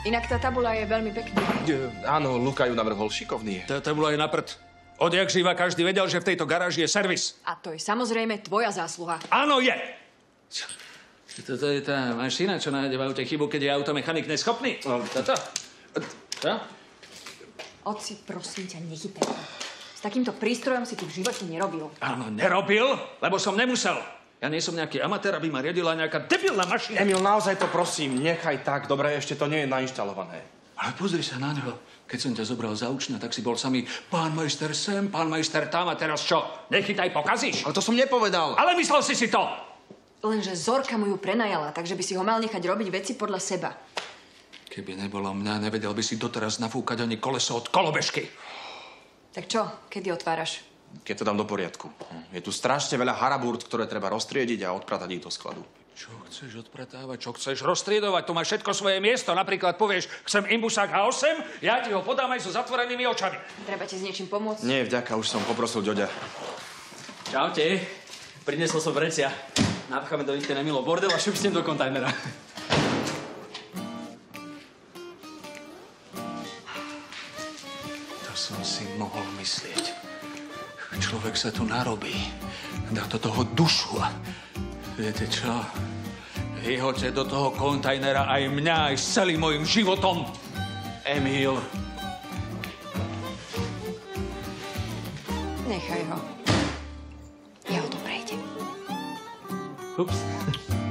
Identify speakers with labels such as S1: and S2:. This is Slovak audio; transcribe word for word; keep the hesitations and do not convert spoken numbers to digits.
S1: Inak tá tabula je veľmi pekná.
S2: Áno, Luka ju navrhol, šikovný.
S3: Tá tabula je na prd. Odjak živa každý vedel, že v tejto garáži je servis.
S1: A to je samozrejme tvoja zásluha.
S3: Áno, je! Toto je tá mašina, čo nájde v aute chybu, keď je automechanik neschopný? Toto? Čo?
S1: Oci, prosím ťa, nechytaj to. S takýmto prístrojom si tu v živote nerobil.
S3: Áno, nerobil, lebo som nemusel. Ja nie som nejaký amatér, aby ma riadila nejaká debilná mašina.
S2: Emil, naozaj to prosím, nechaj tak. Dobre, ešte to nie je nainštalované.
S3: Ale pozri sa na neho. Keď som ťa zobral za učňa, tak si bol samý pán majster sem, pán majster tam a teraz čo? Nechytaj, pokazíš?
S2: Ale to som nepovedal.
S3: Ale myslel si si to!
S1: Lenže Zorka mu ju prenajala, takže by si ho mal nechať robiť veci podľa seba.
S3: Keby nebolo mňa, nevedel by si doteraz nafúkať ani koleso od kolobežky.
S1: Tak čo, kedy otváraš?
S2: Keď to dám do poriadku. Je tu strašne veľa harabúrt, ktoré treba roztriediť a odpratať ich do skladu.
S3: Čo chceš odpratávať? Čo chceš roztriedovať? Tu máš všetko svoje miesto. Napríklad povieš, chcem imbusák há osem, ja ti ho podám aj so zatvorenými očami.
S1: Treba ti s niečím pomôcť?
S2: Nie, vďaka, už som poprosil Ďoďa.
S4: Čaute. Prinesol som vrecia. Napcháme do nich ten Emilov bordel a šupsnem do kontajnera.
S3: To som si mohol myslieť. Človek sa tu narobí. Dá do toho dušu a viete čo? Vyhoďte do toho kontajnera aj mňa, aj s celým mojim životom. Emil.
S1: Nechaj ho. Ja ho to prejdem.
S4: Ups.